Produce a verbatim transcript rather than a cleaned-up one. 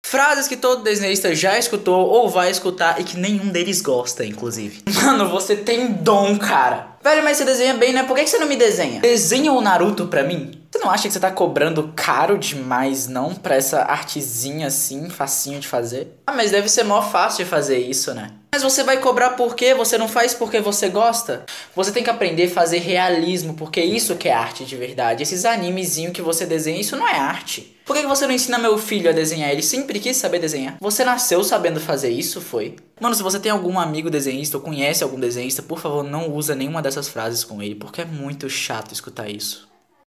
Frases que todo desenhista já escutou ou vai escutar e que nenhum deles gosta, inclusive. Mano, você tem dom, cara. Velho, mas você desenha bem, né? Por que você não me desenha? Desenha o Naruto pra mim. Você não acha que você tá cobrando caro demais, não? Pra essa artezinha assim, facinho de fazer? Ah, mas deve ser mó fácil de fazer isso, né? Mas você vai cobrar por quê? Você não faz porque você gosta? Você tem que aprender a fazer realismo, porque isso que é arte de verdade. Esses animezinhos que você desenha, isso não é arte. Por que você não ensina meu filho a desenhar? Ele sempre quis saber desenhar. Você nasceu sabendo fazer isso, foi? Mano, se você tem algum amigo desenhista ou conhece algum desenhista, por favor, não usa nenhuma dessas frases com ele, porque é muito chato escutar isso.